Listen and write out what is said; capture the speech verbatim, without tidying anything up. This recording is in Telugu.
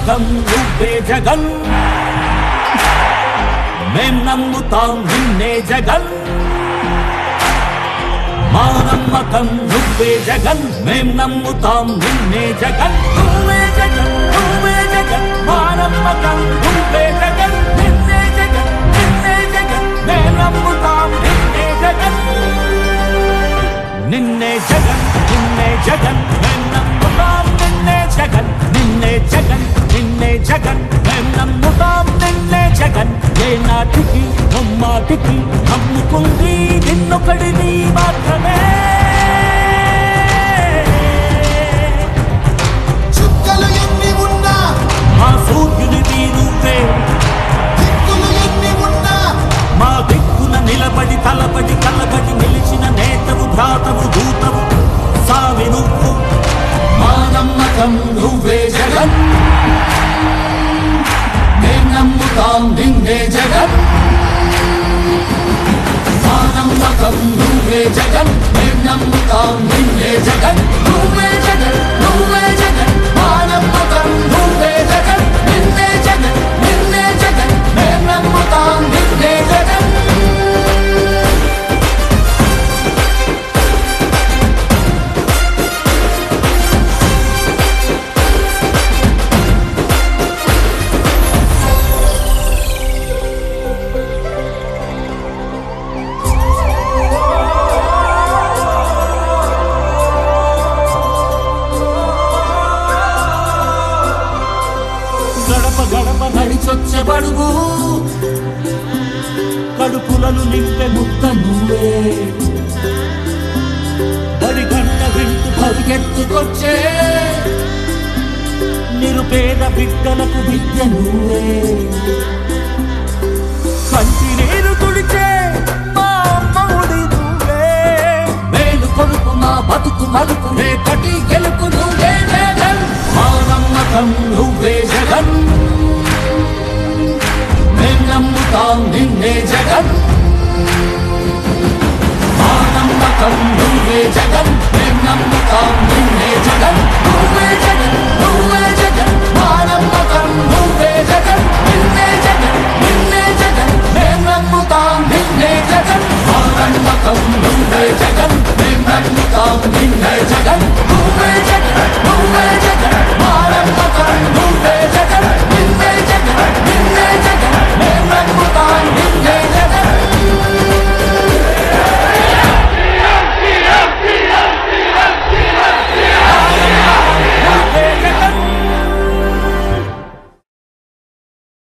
నమ్మకం నువ్వే జగన్ మేం నమ్ముతాం నిన్నే జగన్ మా నమ్మకం నువ్వే జగన్ మేం నమ్ముతాం నిన్నే జగన్ నువ్వే జగన్ నువ్వే జగన్ మా నమ్మకం నువ్వే జగన్ నిన్నే జగన్ నిన్నే జగన్ మేం నమ్ముతాం నిన్నే జగన్ నిన్నే జగన్ నిన్నే జగన్ మేం నమ్ముతాం నిన్నే జగన్ నిన్నే జగన్ నిన్నే జగన్ మేం నమ్ముతాం నిన్నే జగన్ ఏ నాటికి నమ్మాటికి నమ్ముకుంది నిన్నొకడిని మాత్రమే చుక్కలు ఎన్ని ఉన్నా మా సూర్యునిది నువ్వే దిక్కులు ఎన్ని ఉన్నా మా దిక్కున నిలబడి తలబడి కలబడి నిలిచిన నేతవు భ్రాతవు దూతవు సావి నువ్వు మా నమ్మకం నువ్వే జగన్ మేం నమ్ముతాం నిన్నే జగన్ మా నమ్మకం నువ్వే జగన్ మేం నమ్ముతాం నిన్నే జగన్ నువ్వే జగన్ నువ్వే జగన్ మా నమ్మకం నువ్వే జగన్ నిన్నే జగన్ నిన్నే జగన్ మేం నమ్ముతాం నిన్నే జగన్ గడప గడప నడిచొచ్చే బడుగు కడుపులను నింపే ముక్క నువ్వే బడి గంట వింటూ పరిగెత్తుకొచ్చే నిరుపేద బిడ్డలకు విద్య నువ్వే కంటి నీరు తుడిచే మా అమ్మఒడి నువ్వే మేలు కొడుకు మా బతుకు మలుపు రేపటి గెలుపు నువ్వే జగన్ మా నమ్మకం నువ్వే జగన్ మేం నమ్ముతాం నిన్నే జగన్ మా నమ్మకం నువ్వే జగన్ మేం నమ్ముతాం నిన్నే జగన్ నువ్వే జగన్ నువ్వే జగన్ మా నమ్మకం నువ్వే జగన్ నిన్నే జగన్ నిన్నే జగన్ మేం నమ్ముతాం నిన్నే జగన్ మా నమ్మకం నువ్వే జగన్ మేం నమ్ముతాం